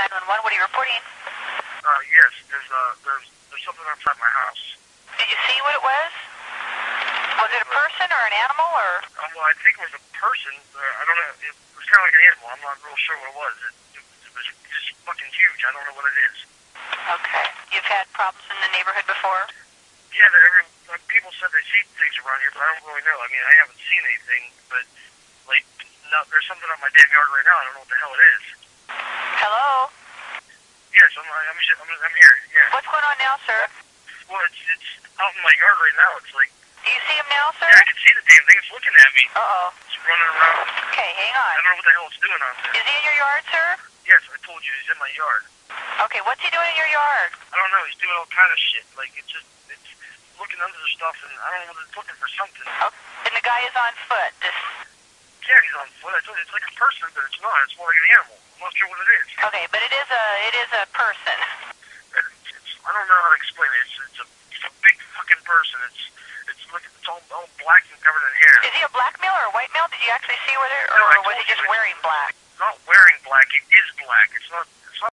911, what are you reporting? Yes, there's something outside my house. Did you see what it was? Was it a person or an animal or? Well, I think it was a person. I don't know. It was kind of like an animal. I'm not real sure what it was. It was just fucking huge. I don't know what it is. Okay. You've had problems in the neighborhood before? Yeah, people said they see things around here, but I don't really know. I mean, I haven't seen anything, but like, no, there's something on my damn yard right now. I don't know what the hell it is. Hello? Yes, I'm here. Yeah. What's going on now, sir? Well, it's out in my yard right now. It's like. Do you see him now, sir? Yeah, I can see the damn thing. It's looking at me. Uh-oh. It's running around. Okay, hang on. I don't know what the hell it's doing out there. Is he in your yard, sir? Yes, I told you, he's in my yard. Okay, what's he doing in your yard? I don't know, he's doing all kind of shit. Like, it's looking under the stuff, and I don't know what it's looking for something. Oh, and the guy is on foot. Yeah, he's on foot. I told you, it's like a person, but it's not. It's more like an animal. I'm not sure what it is. Okay, but it is a person. I don't know how to explain it. It's a big fucking person. It's all black and covered in hair. Is he a black male or a white male? Did you actually see whether, No, or was he just wearing black? Not wearing black. It is black. It's not